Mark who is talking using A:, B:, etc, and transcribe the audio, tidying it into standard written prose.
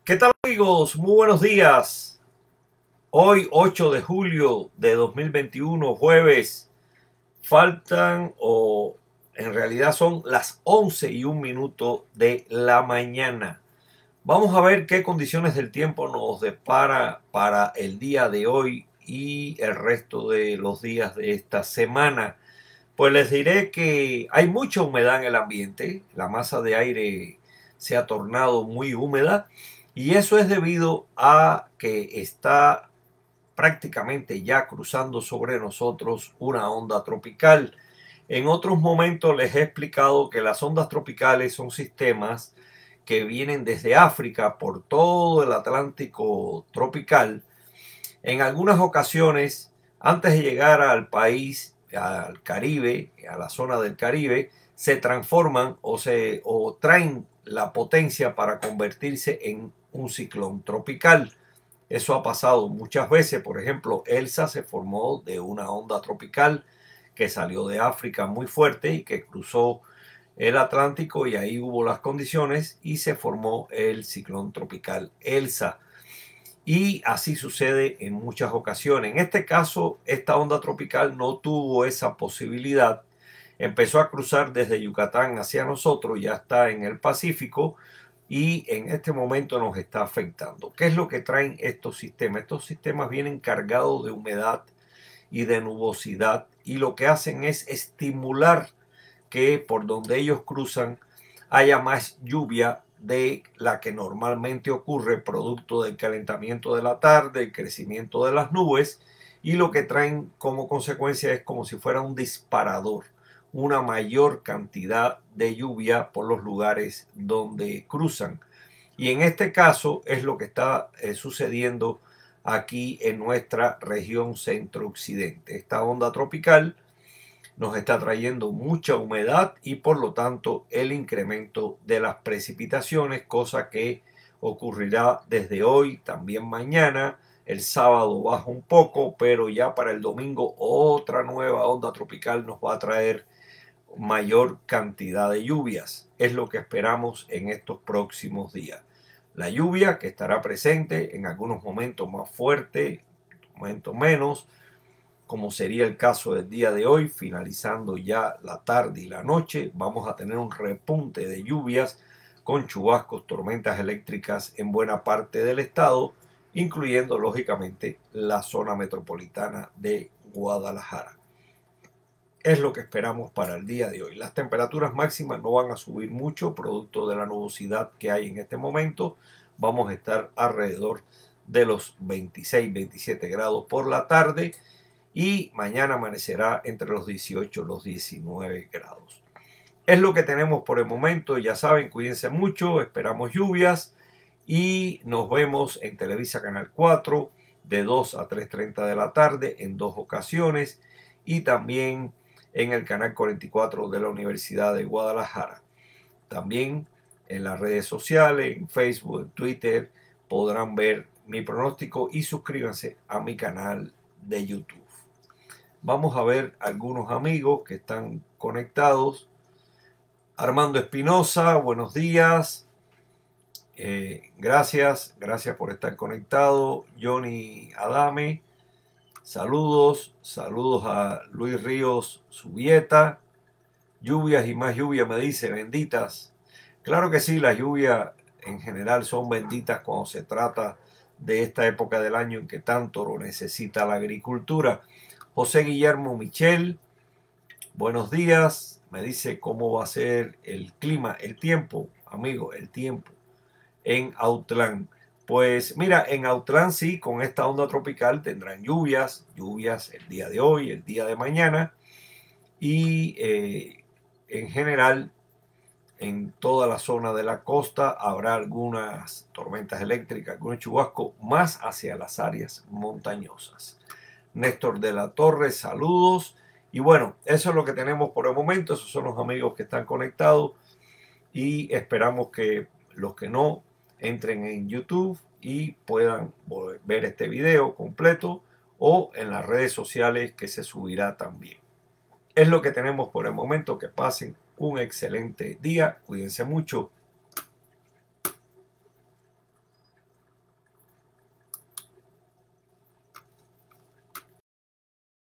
A: ¿Qué tal amigos? Muy buenos días. Hoy 8 de julio de 2021, jueves. Faltan o en realidad son las 11:01 de la mañana. Vamos a ver qué condiciones del tiempo nos depara para el día de hoy y el resto de los días de esta semana. Pues les diré que hay mucha humedad en el ambiente, la masa de aire se ha tornado muy húmeda y eso es debido a que está prácticamente ya cruzando sobre nosotros una onda tropical. En otros momentos les he explicado que las ondas tropicales son sistemas que vienen desde África por todo el Atlántico tropical. En algunas ocasiones, antes de llegar al país, al Caribe, a la zona del Caribe, se transforman o traen la potencia para convertirse en un ciclón tropical. Eso ha pasado muchas veces. Por ejemplo, Elsa se formó de una onda tropical que salió de África muy fuerte y que cruzó el Atlántico, y ahí hubo las condiciones y se formó el ciclón tropical Elsa. Y así sucede en muchas ocasiones. En este caso, esta onda tropical no tuvo esa posibilidad. Empezó a cruzar desde Yucatán hacia nosotros, ya está en el Pacífico y en este momento nos está afectando. ¿Qué es lo que traen estos sistemas? Estos sistemas vienen cargados de humedad y de nubosidad, y lo que hacen es estimular que por donde ellos cruzan haya más lluvia de la que normalmente ocurre producto del calentamiento de la tarde, el crecimiento de las nubes, y lo que traen como consecuencia es como si fuera un disparador, una mayor cantidad de lluvia por los lugares donde cruzan. Y en este caso es lo que está sucediendo aquí en nuestra región centro-occidente. Esta onda tropical nos está trayendo mucha humedad y por lo tanto el incremento de las precipitaciones, cosa que ocurrirá desde hoy, también mañana. El sábado baja un poco, pero ya para el domingo otra nueva onda tropical nos va a traer mayor cantidad de lluvias. Es lo que esperamos en estos próximos días. La lluvia que estará presente en algunos momentos más fuerte, momentos menos, como sería el caso del día de hoy, finalizando ya la tarde y la noche. Vamos a tener un repunte de lluvias con chubascos, tormentas eléctricas en buena parte del estado, incluyendo lógicamente la zona metropolitana de Guadalajara. Es lo que esperamos para el día de hoy. Las temperaturas máximas no van a subir mucho, producto de la nubosidad que hay en este momento. Vamos a estar alrededor de los 26, 27 grados por la tarde, y mañana amanecerá entre los 18 y los 19 grados. Es lo que tenemos por el momento. Ya saben, cuídense mucho, esperamos lluvias y nos vemos en Televisa Canal 4 de 2 a 3:30 de la tarde en dos ocasiones, y también en el canal 44 de la Universidad de Guadalajara. También en las redes sociales, en Facebook, en Twitter, podrán ver mi pronóstico y suscríbanse a mi canal de YouTube. Vamos a ver algunos amigos que están conectados. Armando Espinosa, buenos días. Gracias por estar conectado. Johnny Adame, saludos a Luis Ríos Subieta. Lluvias y más lluvia, me dice, benditas. Claro que sí, las lluvias en general son benditas cuando se trata de esta época del año en que tanto lo necesita la agricultura. José Guillermo Michel, buenos días. Me dice cómo va a ser el clima, el tiempo, amigo, el tiempo en Autlán. Pues mira, en Autlán sí, con esta onda tropical tendrán lluvias el día de hoy, el día de mañana, y en general en toda la zona de la costa habrá algunas tormentas eléctricas, algunos chubascos más hacia las áreas montañosas. Néstor de la Torre, saludos. Y bueno, eso es lo que tenemos por el momento. Esos son los amigos que están conectados, y esperamos que los que no entren en YouTube y puedan ver este video completo, o en las redes sociales que se subirá también. Es lo que tenemos por el momento. Que pasen un excelente día. Cuídense mucho.